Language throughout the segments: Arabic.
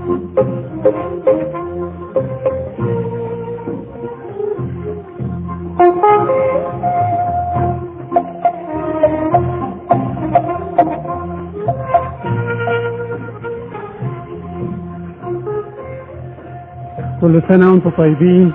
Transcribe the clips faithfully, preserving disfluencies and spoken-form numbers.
كل سنة وانتم طيبين.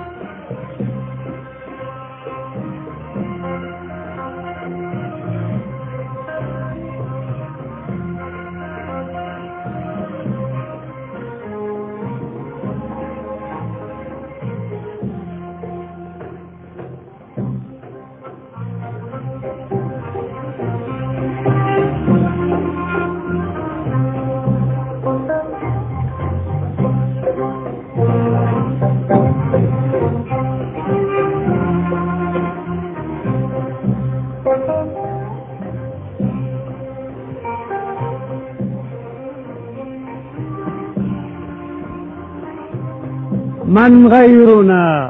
من غيرنا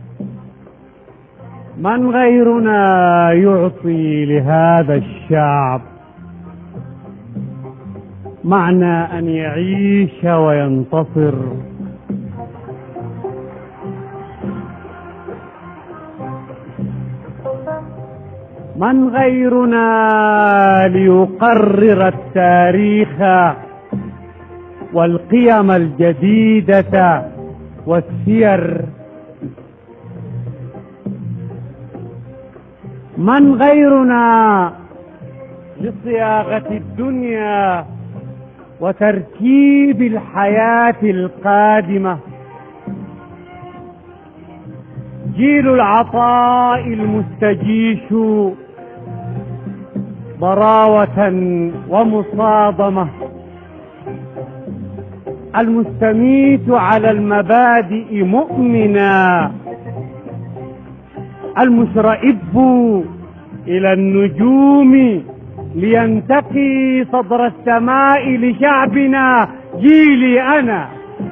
من غيرنا يعطي لهذا الشعب معنى أن يعيش وينتصر؟ من غيرنا ليقرر التاريخ والقيم الجديدة والسير؟ من غيرنا لصياغة الدنيا وتركيب الحياة القادمة؟ جيل العطاء المستجيش ضراوة ومصادمة، المستميت على المبادئ مؤمنا، المشرئب إلى النجوم لينتقي صدر السماء لشعبنا. جيلي أنا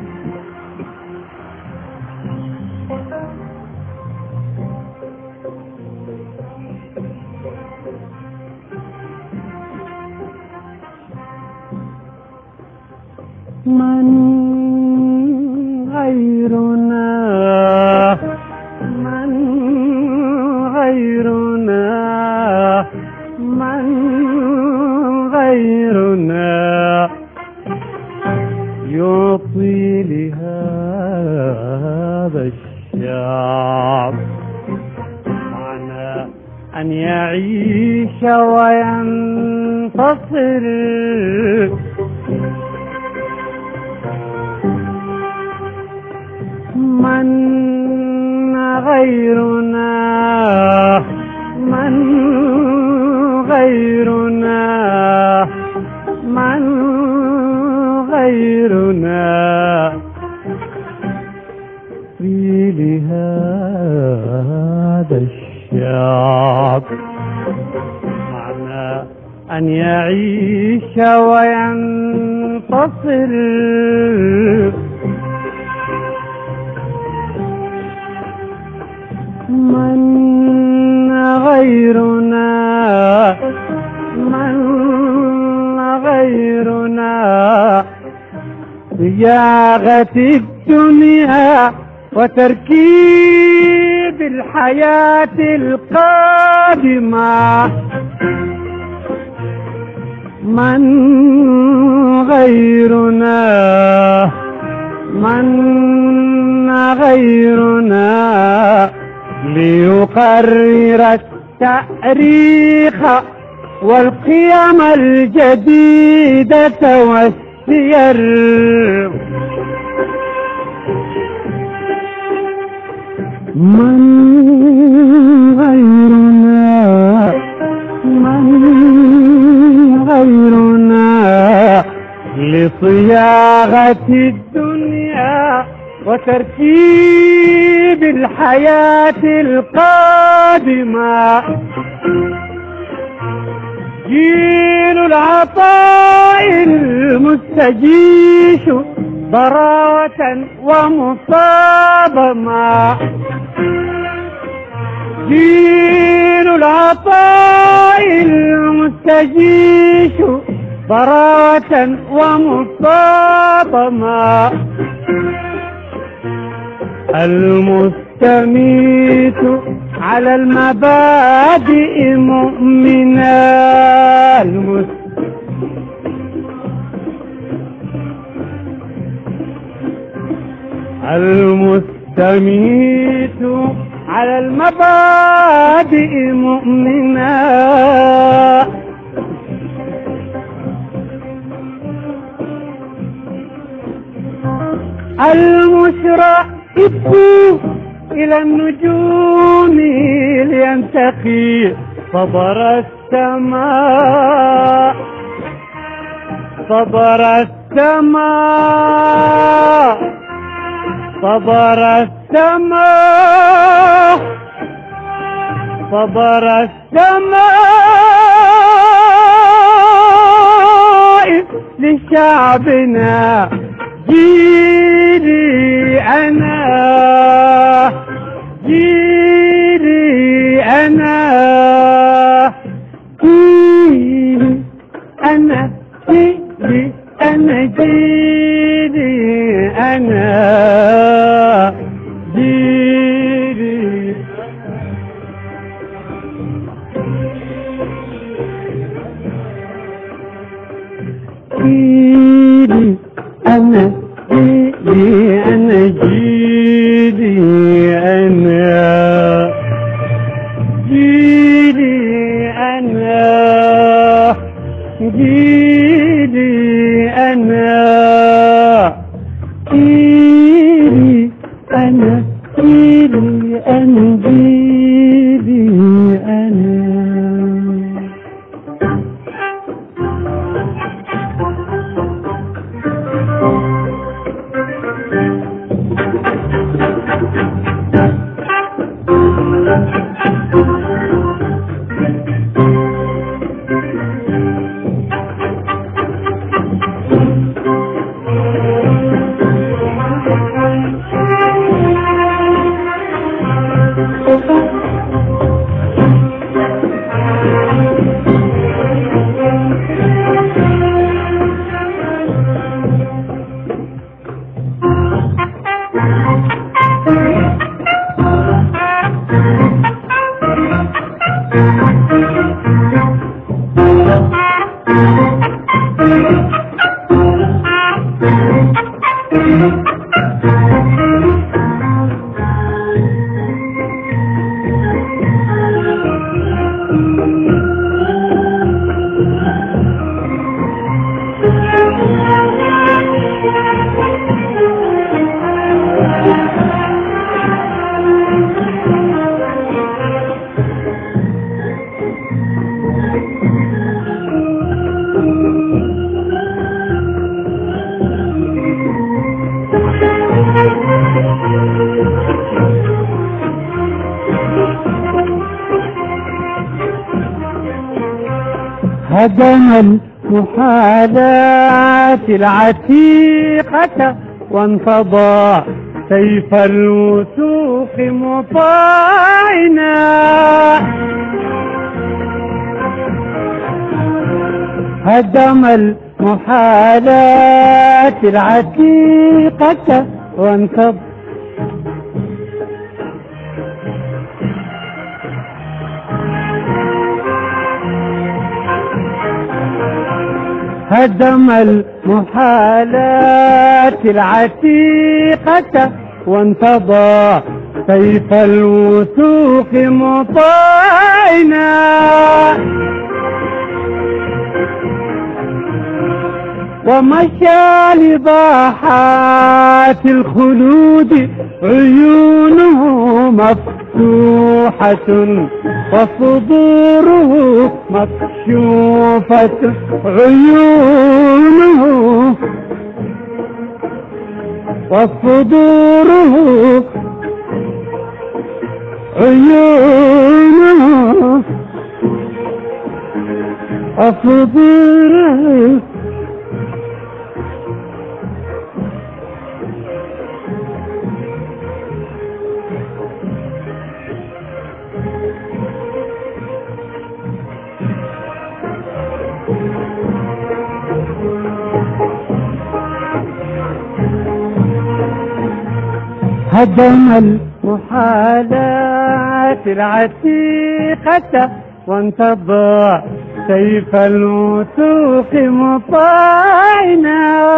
من غيرنا من غيرنا من غيرنا يعطي لهذا الشعب معنى أن يعيش وينتصر؟ من غيرنا من غيرنا من غيرنا في لهذا الشعب معنى أن يعيش وينتصر؟ من غيرنا من غيرنا صياغة الدنيا وتركيب الحياة القادمة؟ من غيرنا من غيرنا ليقرر التاريخ والقيم الجديدة والسير؟ من غيرنا من غيرنا لصياغة الدنيا وتركيب الحياة القادمة؟ جيل العطاء المستجيش ضراوة ومصادمة، جيل العطاء المستجيش ضراوة ومصابمة المستميت على المبادئ مؤمنا المستميت المستميت على المبادئ مؤمنا المشرئب إلى النجوم لينتقي صبر السماء صبر السماء صبر السماء صبر السماء لشعبنا جيلي أنا جيلي أنا جيلي أنا جيلي أنا جيلي أنا جيلي جيلي أنا جيلي أنا جيلي أنا جيلي أنا جيلي أنا جيلي أنا جيلي أنا جيلي أنا هدم المحالات العتيقة وانفضى سيف الوثوق مطاعنا هدم المحالات العتيقة وانفضى هدم المحالات العتيقة وانتضى سيف الوثوق مطاعنا ومشى لضاحات الخلود عيونه مفتوحة وصدوره مكشوفة عيونه وصدوره عيونه وصدوره هدم المحالات العتيقة وانتضى سيف الوثوق مطاعنا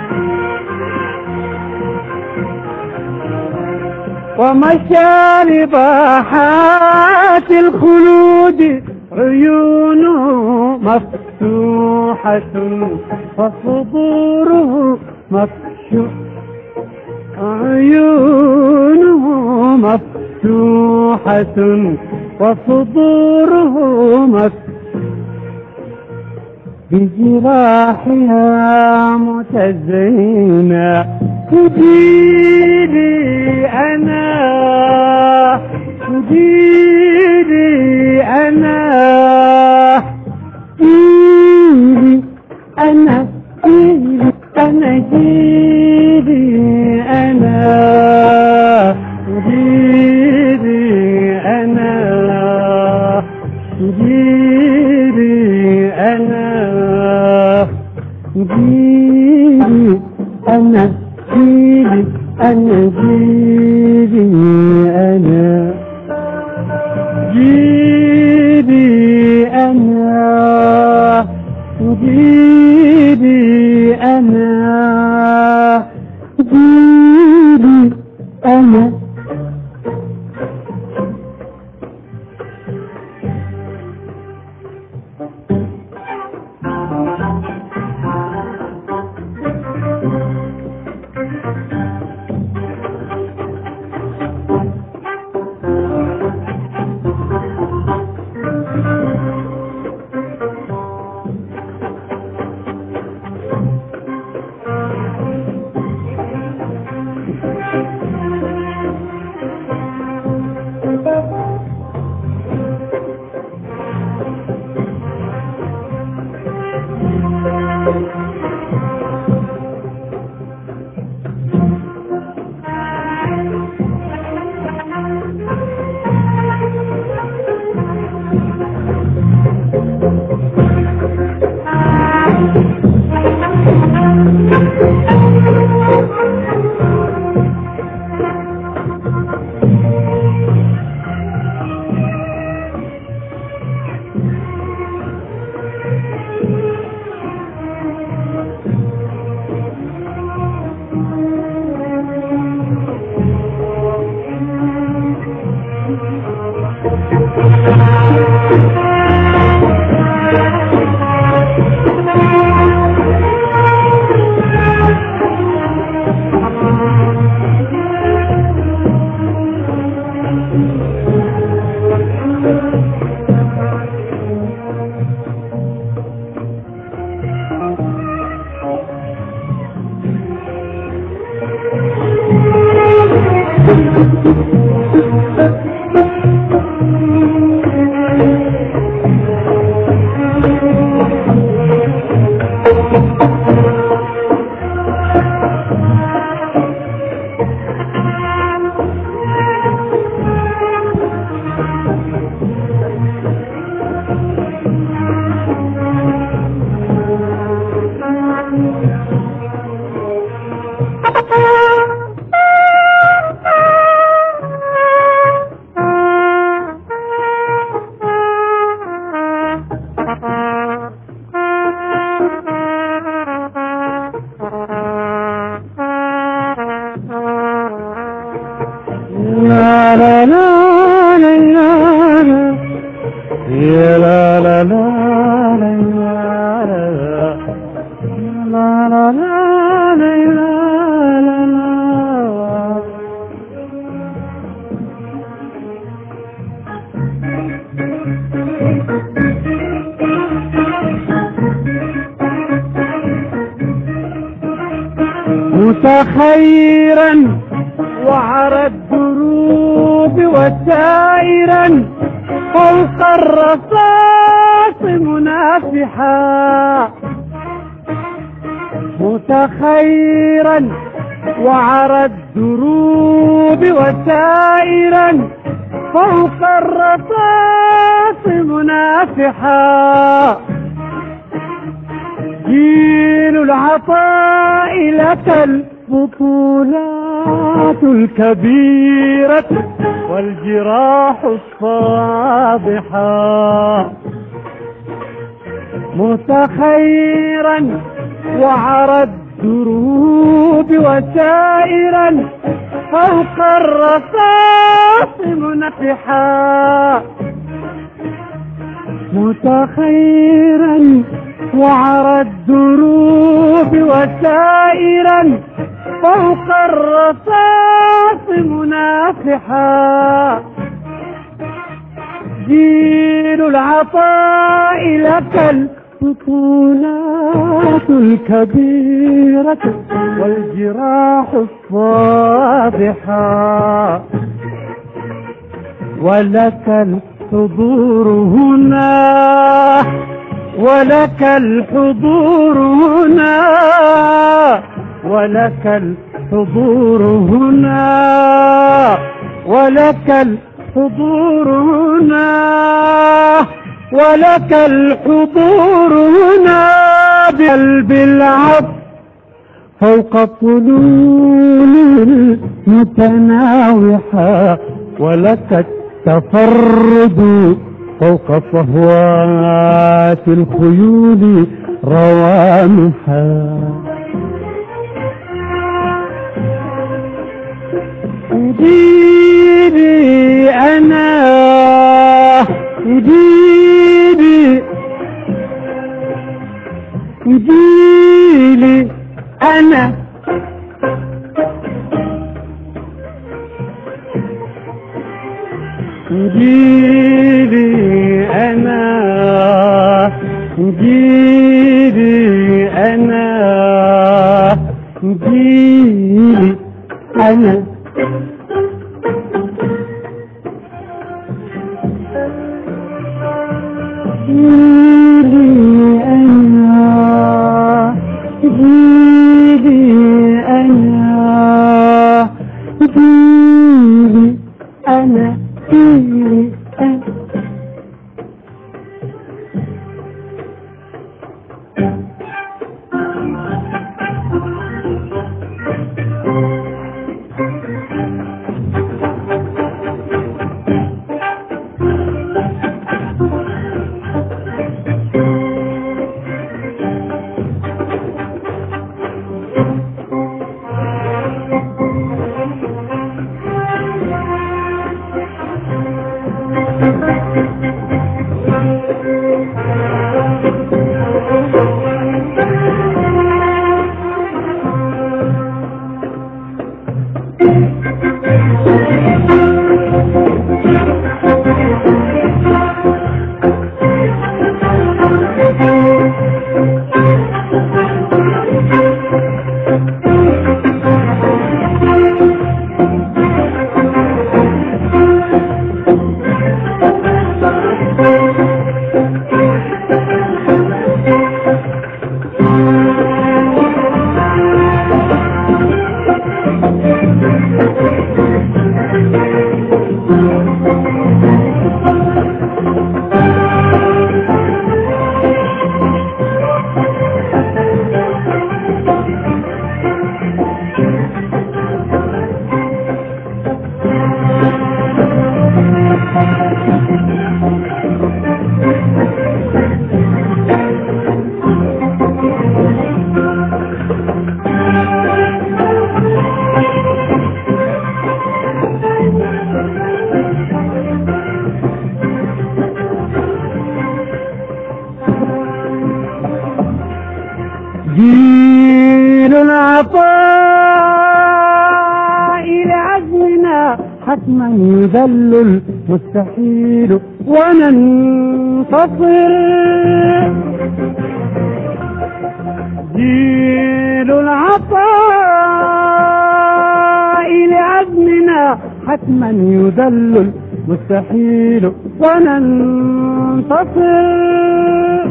ومشى لباحات الخلود عيونه مفتوحة وصدوره مفتوح عيونه مفتوحة وصدوره مفتوح بجراحها متزينة تجيلي أنا تجيلي أنا جيلي أنا جيلي أنا جيلي أنا جيلي أنا جيلي أنا جيلي أنا جيلي أنا جيلي أنا جيلي أنا جيلي أنا جيلي أنا متخيرا وعرى الدروب وسائرا فوق الرصاص منافحا متخيرا وعرى الدروب وسائرا فوق الرصاص منافحا جيل العطاء لك البطولات الكبيرة والجراح الصابحة متخيرا وعرى الدروب وسائرا فوق الرصاص منفحا متخيرا وعرى الدروب وسائرا فوق الرصاص منافحا جيل العطاء لك البطولات الكبيرة والجراح الصابحة ولك الحضور هنا ولك الحضور هنا ولك الحضور هنا ولك الحضور هنا ولك الحضور هنا بقلب العبد فوق الطلول المتناوحة ولك التفرد فوق صهوات الخيول روامحا جيبي أنا جيبي جيلي أنا جيلي أنا جيلي أنا جيلي أنا جيلي أنا جيلي أنا جيلي أنا جيلي أنا جيل العطاء لعزمنا حتما يذل المستحيل وننتصر جيل العطاء لعزمنا حتما يذل المستحيل وننتصر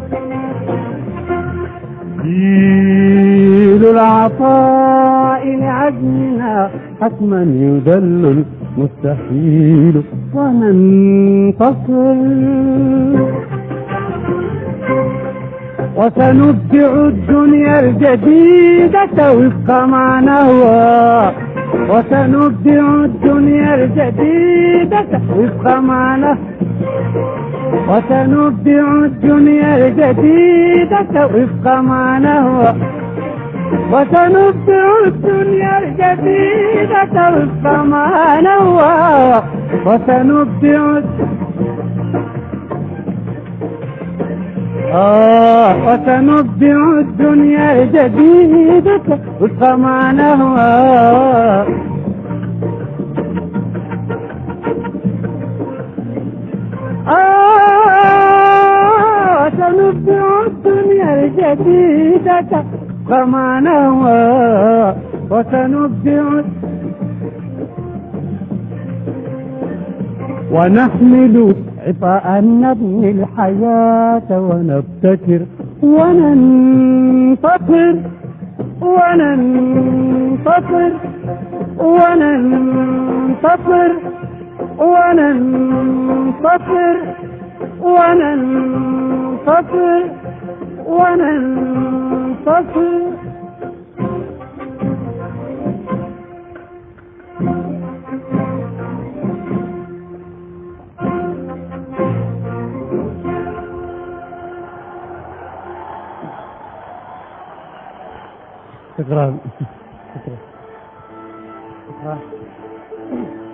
جيل العطاء لعزمنا حتما يذل المستحيل وننتصر وسنبدع الدنيا الجديدة وفق ما نهوى وسنبدع الدنيا الجديدة وفق ما نهوى وسنبدع الدنيا الجديدة وفق ما نهوى وسنبدع الدنيا الجديدة وفق ما نهوى وسنبدع آه وسنبدع الدنيا الجديدة وفق ما نهوى آه وسنبدع الدنيا الجديدة وفق ما نهوى وسنبدع ونحمل عطاء نبني الحياة ونبتكر وننتصر وننتصر وننتصر وننتصر وننتصر وننتصر شكرا شكرا شكرا